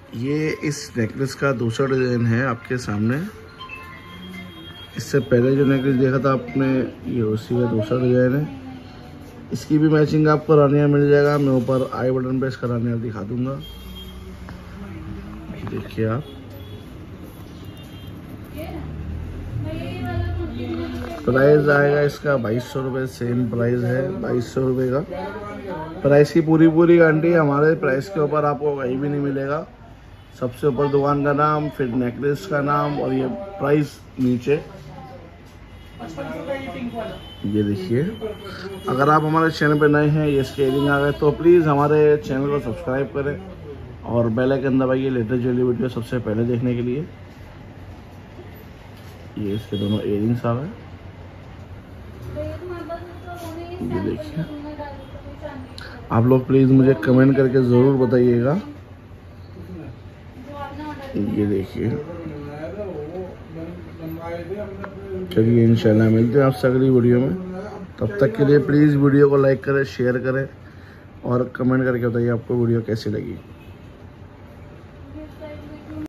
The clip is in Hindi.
ये इस नेकलेस का दूसरा डिज़ाइन है आपके सामने। इससे पहले जो नेकलेस देखा था आपने, ये उसी का दूसरा डिज़ाइन है। इसकी भी मैचिंग आपको रानिया मिल जाएगा। मैं ऊपर आई बटन पे इसका रानिया दिखा दूंगा, देखिए आप। प्राइस आएगा इसका 2200 रुपये, सेम प्राइस है 2200 रुपये का। प्राइस की पूरी गारंटी है। हमारे प्राइस के ऊपर आपको कहीं भी नहीं मिलेगा। सबसे ऊपर दुकान का नाम, फिर नेकलेस का नाम और ये प्राइस नीचे। ये देखिए, अगर आप हमारे चैनल पे नए हैं, ये इसके इयरिंग आ गए, तो प्लीज़ हमारे चैनल को सब्सक्राइब करें और बेल आइकन दबाइए लेटेस्ट ज्वेलरी वीडियो सबसे पहले देखने के लिए। ये इसके दोनों इयरिंग्स आ गए, ये देखिए। आप लोग प्लीज़ मुझे कमेंट करके ज़रूर बताइएगा। ये देखिए, चलिए इंशाल्लाह मिलते हैं आपसे अगली वीडियो में। तब तक के लिए प्लीज़ वीडियो को लाइक करें, शेयर करें और कमेंट करके बताइए आपको वीडियो कैसी लगी।